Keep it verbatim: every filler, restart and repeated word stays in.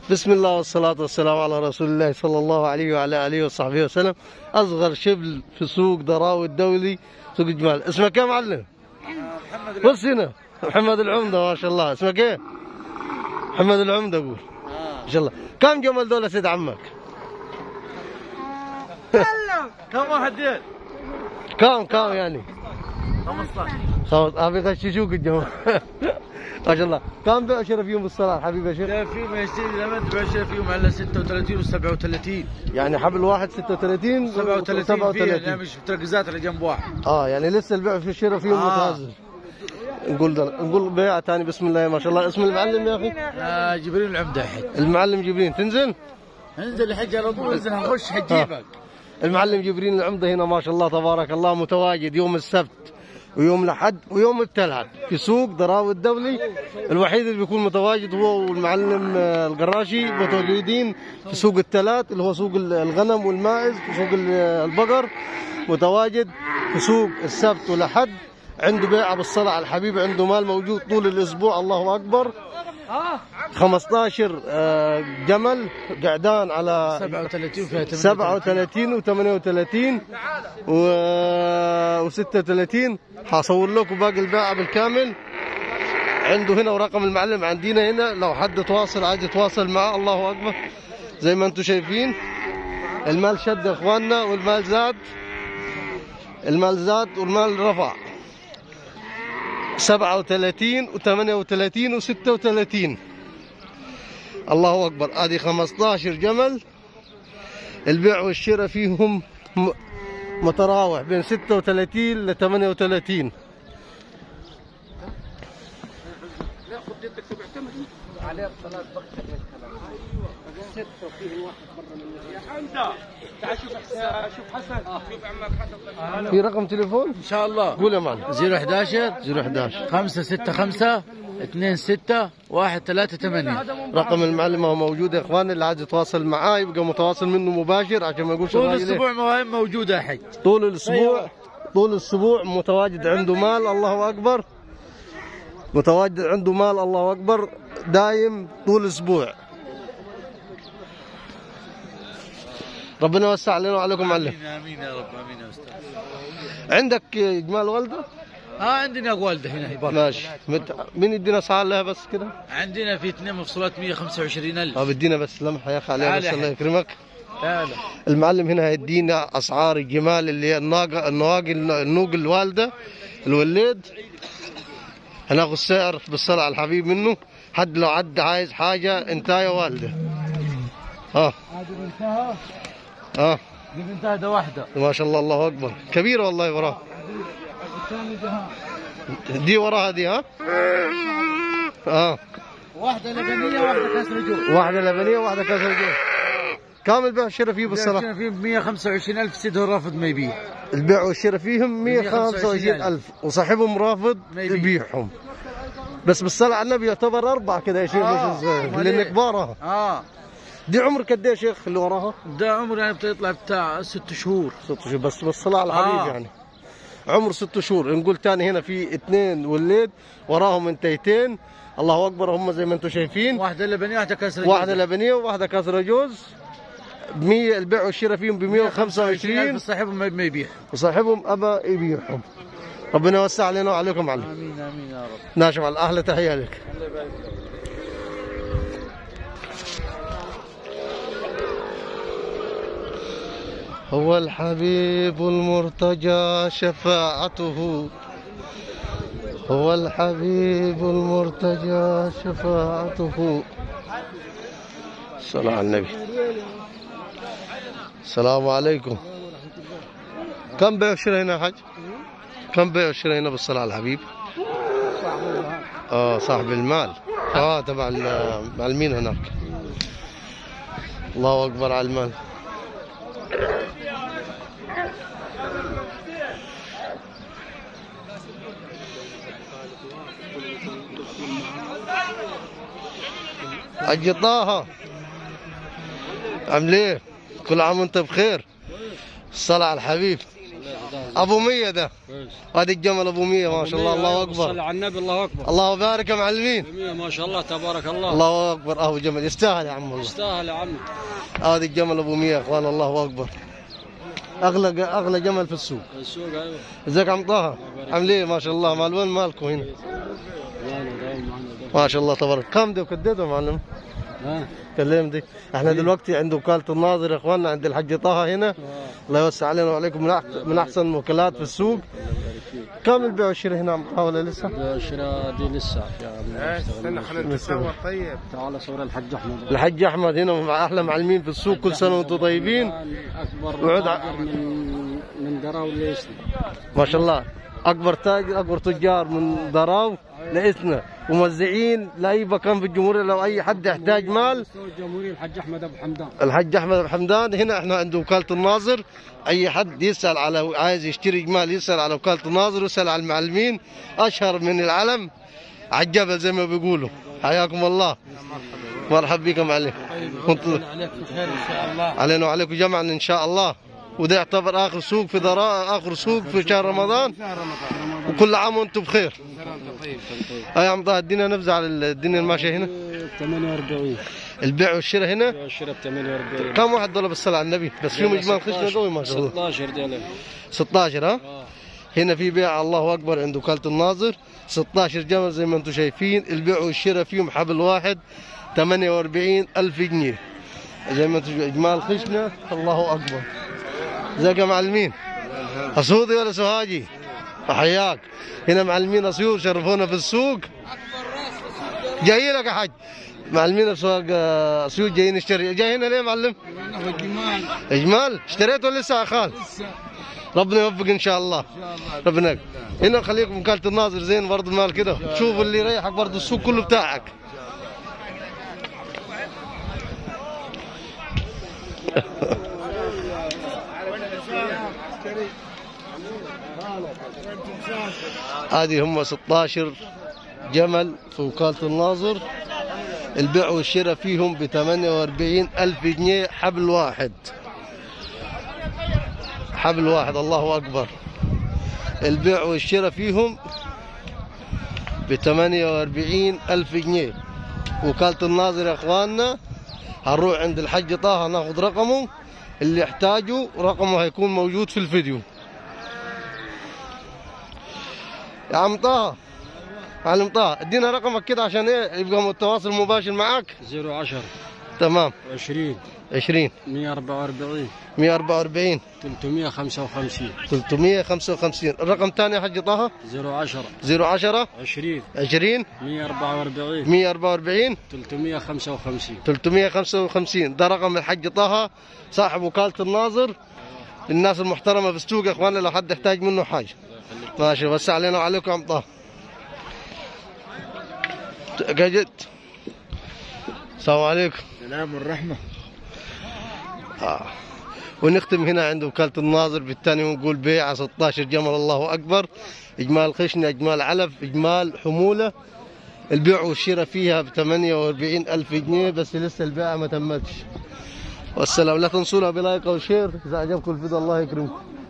بسم الله والصلاة والسلام على رسول الله صلى الله عليه وعلى آله وصحبه وسلم. أصغر شبل في سوق دراوي الدولي، سوق الجمال. اسمك ايه يا معلم؟ محمد بص هنا، محمد العمدة ما شاء الله. اسمك ايه؟ محمد العمدة أقول. ما شاء الله. كم جمل دول يا سيد عمك؟ كم واحد ديل؟ كم كم يعني؟ خمسطعش. خلاص ابي يغششوك الجمال. ما شاء الله. كم بيع شرى فيهم بالصلاة حبيبي يا شيخ؟ لا فيهم يا سيدي لما تبيع شرى فيهم على ستة وثلاثين و سبعة وثلاثين. يعني حبل واحد ستة وثلاثين سبعة وثلاثين فيها، لا مش تركيزات على جنب واحد. اه يعني لسه البيع في الشراء فيهم آه. متهزر. نقول ده نقول بيع ثاني. بسم الله ما شاء الله. اسم المعلم يا اخي؟ آه جبريل العمدة حج. المعلم جبرين. تنزل؟ انزل الحج على طول، انزل هنخش حجيبك. آه. المعلم جبرين العمدة هنا ما شاء الله تبارك الله متواجد يوم السبت ويوم الأحد ويوم الثلاث في سوق دراوي الدولي. الوحيد اللي بيكون متواجد هو والمعلم القراشي متواجدين في سوق الثلاث اللي هو سوق الغنم والماعز، في سوق البقر متواجد، في سوق السبت والأحد. عنده بيعة بالصلاة على الحبيب، عنده مال موجود طول الأسبوع. الله أكبر. خمسطعش جمل قعدان على سبعة وثلاثين فيها سبعة وثلاثين و ثمانية وثلاثين و ستة وثلاثين. حصور لكم باقي البيعة بالكامل. عنده هنا ورقم المعلم عندنا هنا، لو حد تواصل عايز يتواصل معه. الله أكبر. زي ما انتم شايفين المال شد يا اخواننا، والمال زاد، المال زاد والمال رفع. سبعة وثلاثين و ثمانية وثلاثين و ستة وثلاثين. الله أكبر. هذه خمسطعش جمل. البيع والشراء فيهم متراوح بين ستة وثلاثين ل ثمانية وثلاثين. في رقم تليفون ان شاء الله. قول يا معلم. صفر واحد واحد صفر واحد واحد خمسة ستة خمسة اثنين ستة واحد ثلاثة ثمانية. رقم المعلم هو موجود يا اخواني، اللي عايز يتواصل معاه يبقى متواصل منه مباشر عشان ما يقولش طول الاسبوع مواهب موجودة يا حج. طول الاسبوع طول الاسبوع متواجد عنده مال. الله اكبر. متواجد عنده مال. الله اكبر. دايم طول الاسبوع. ربنا يوسع علينا وعليكم معلم. امين امين يا رب. امين يا استاذ. عندك جمال والده؟ اه عندنا والده هنا برا. ماشي. مت... مين يدينا اسعار لها بس كده؟ عندنا في اثنين مفصولات مئة وخمسة وعشرين ألف. اه بدينا بس لمحه يا اخي عليها بس. تعال يا الله حي. يكرمك. تعال. المعلم هنا هيدينا اسعار الجمال اللي هي الناقه النواقي النوق الوالده الوليد. هناخذ سعر بالصلاه على الحبيب منه. حد لو عد عايز حاجه انتايه والده. ها هذه بنتها. ها دي بنتها ده واحدة. ما شاء الله. الله اكبر. كبيره والله وراها. الثاني ده دي وراها دي. ها اه واحدة لبنية واحدة كاس رجول. واحده لبنيه وواحده كاس رجول. كامل بيع والشراء فيه بالصلاه. بالصلاة في مئة وخمسة وعشرين ألف. سيده رافض ما يبيع. البيع والشراء فيهم مئة وخمسة وعشرين ألف وصاحبهم رافض يبيعهم. بس بالصلاة على النبي يعتبر أربعة كده يا شيخ. آه. مش لأن كبارها. اه دي عمر قد ايه يا شيخ اللي وراها؟ ده عمر يعني بتطلع بتاع ست شهور. ست شهور بس بالصلاة على الحبيب. آه. يعني عمر ست شهور. نقول تاني هنا في اثنين وليد وراهم انتيتين. الله أكبر. هم زي ما انتم شايفين. واحدة لبنية واحدة كاس رجول. واحدة لبنية وواحدة كاسرة جوز. مية البيع والشراء فيهم ب مئة وخمسة وعشرين. صاحبهم ما يبيع. وصاحبهم أبا يبيعهم. ربنا يوسع علينا وعليكم علم. امين امين يا رب. ناشف على احلى تحيه لك. الله يبارك فيك. هو الحبيب المرتجى شفاعته. هو الحبيب المرتجى شفاعته. الصلاة على النبي. السلام عليكم. كم بيع الشراء هنا يا حاج؟ كم بيع الشراء هنا بالصلاة على الحبيب؟ اه صاحب المال. اه تبع المعلمين هناك. الله اكبر على المال. حج طه عامل ايه؟ كل عام وانت بخير. الصلاة على الحبيب. ابو مية ده. هذا الجمل ابو مية ما شاء الله. الله اكبر. صل على النبي. الله اكبر. الله بارك يا معلمين. ما شاء الله تبارك الله. الله اكبر. اهو جمل يستاهل يا عم والله. يستاهل يا عم. هذا الجمل ابو مية يا اخوان. الله اكبر. اغلى اغلى جمل في السوق. السوق ايوه. ازيك عم طه؟ عامل ايه؟ ما شاء الله. مال وين مالكم هنا؟ ما شاء الله تبارك. كم ده وكدده يا معلم؟ ها كلم دي. احنا دلوقتي عند وكالة الناظر يا اخواننا، عند الحج طه هنا. الله يوسع علينا وعليكم من أحسن من احسن الوكالات في السوق. كم البيع والشراء هنا عم طه ولا لسه؟ البيع والشراء دي لسه يا عم. استنى خلينا نتصور. طيب تعال صور الحج احمد. الحج احمد هنا مع احلى معلمين في السوق. كل سنه وانتم طيبين. اكبر تاجر من من دراو ليسنا. ما شاء الله. اكبر تاجر اكبر تجار من دراو لإسنا، وموزعين لاي مكان في الجمهوريه. لو اي حد يحتاج مال الجمهوريه الحج احمد ابو حمدان. الحج احمد ابو حمدان هنا. احنا عند وكاله الناظر. اي حد يسال على عايز يشتري جمال يسال على وكاله الناظر ويسال على المعلمين اشهر من العلم على الجبل زي ما بيقولوا. حياكم الله. مرحبا بكم معلم. كنتوا عليك بخير ان شاء الله. علينا وعليكم جمعا ان شاء الله. وده يعتبر اخر سوق في دراء، اخر سوق في شهر رمضان. وكل عام وانتم بخير. اي عم طه ادينا نبذه على الدنيا الماشيه هنا. ثمانية وأربعين. البيع والشراء هنا. البيع والشراء ب ثمانية وأربعين. كم واحد دول بالصلاه على النبي؟ بس فيهم اجمال خشنه قوي ما شاء الله. ستة عشر دينار. ستة عشر ها؟ هنا في بيع الله اكبر عند وكاله الناظر. ستة عشر جمل زي ما انتم شايفين. البيع والشراء فيهم حبل واحد ثمانية وأربعين ألف جنيه زي ما انتم اجمال خشنه. الله اكبر. ازيك يا معلمين؟ اسيوطي ولا سوهاجي؟ حياك. هنا معلمين اسيوط شرفونا في السوق. جاي لك يا حاج. معلمين اسواق اسيوط جايين نشتري. جاي هنا ليه يا معلم؟ اجمال. اجمال؟ اشتريت ولا لسه يا خال؟ لسه. ربنا يوفق ان شاء الله. ربنا يوفق. هنا خليكم وكالة الناظر زين برضه المال كده. شوفوا اللي يريحك برضه السوق كله بتاعك. هذه هم ستة عشر جمل في وكالة الناظر. البيع والشراء فيهم ب ثمانية وأربعين ألف جنيه حبل واحد. حبل واحد. الله أكبر. البيع والشراء فيهم ب ثمانية وأربعين ألف جنيه. وكالة الناظر يا اخواننا. هنروح عند الحج طه ناخذ رقمه. اللي يحتاجه رقمه هيكون موجود في الفيديو. يا عم طه. معلم طه ادينا رقمك كده عشان ايه يبقى التواصل مباشر معك. صفر عشرة. تمام. عشرين. عشرين. مية وأربعة وأربعين. مية وأربعة وأربعين. ثلاثمية وخمسة وخمسين. ثلاثمية وخمسة وخمسين. الرقم الثاني يا حج طه. صفر عشرة. صفر عشرة. عشرين. عشرين. مية وأربعة وأربعين. مية وأربعة وأربعين. ثلاثمية وخمسة وخمسين. ثلاثمية وخمسة وخمسين. ده رقم الحج طه صاحب وكالة الناظر. الناس المحترمة في السوق يا اخواننا لو حد يحتاج منه حاجة. ماشي. وسع علينا وعليكم عم طه. جد. السلام عليكم. السلام والرحمة. آه. ونختم هنا عند وكالة الناظر بالثاني ونقول بيع ستة عشر جمل. الله أكبر. إجمال خشن، إجمال علف، إجمال حمولة. البيع والشراء فيها ب ثمانية وأربعين ألف جنيه بس لسه البيعة ما تمتش. والسلام. لا تنسونا بلايك أو شير إذا عجبكم الفيديو. الله يكرمكم.